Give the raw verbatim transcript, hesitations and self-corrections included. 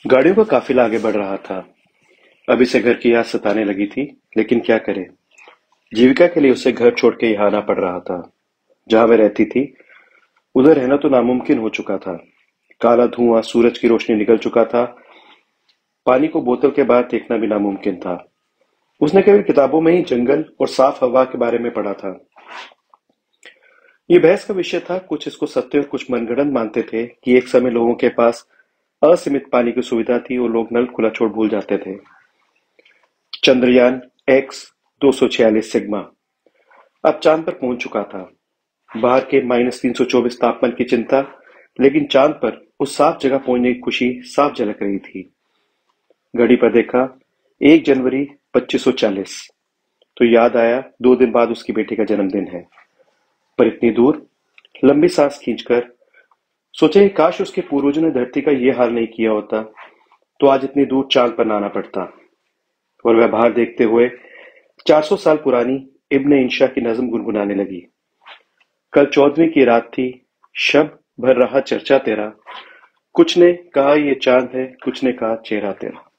गाड़ियों का काफिला आगे बढ़ रहा था। अब इसे घर की याद सताने लगी थी, लेकिन क्या करे। जीविका के लिए उसे घर छोड़ के यहाँ आना पड़ रहा था। जहाँ वह रहती थी, उधर रहना तो नामुमकिन हो चुका था। काला धुआं, सूरज की रोशनी निकल चुका था। पानी को बोतल के बाहर देखना भी नामुमकिन था। उसने केवल किताबों में ही जंगल और साफ हवा के बारे में पढ़ा था। ये बहस का विषय था। कुछ इसको सत्य और कुछ मनगढ़ंत मानते थे कि एक समय लोगों के पास असीमित पानी की सुविधा थी और लोग नल खुला छोड़ भूल जाते थे। चंद्रयान एक्स दो सौ छियालीस सिग्मा अब चांद पर पहुंच चुका था। बाहर के माइनस तीन सौ चौबीस तापमान की चिंता, लेकिन चांद पर उस साफ जगह पहुंचने की खुशी साफ झलक रही थी। घड़ी पर देखा, एक जनवरी पच्चीस सौ चालीस। तो याद आया दो दिन बाद उसकी बेटी का जन्मदिन है। पर इतनी दूर। लंबी सांस खींचकर सोचा कि काश उसके पूर्वजों ने धरती का ये हाल नहीं किया होता, तो आज इतनी दूर चांद पर ना आना पड़ता। और वह बाहर देखते हुए चार सौ साल पुरानी इब्न इंशा की नज्म गुनगुनाने लगी। कल चौदहवीं की रात थी, शब भर रहा चर्चा तेरा। कुछ ने कहा ये चांद है, कुछ ने कहा चेहरा तेरा।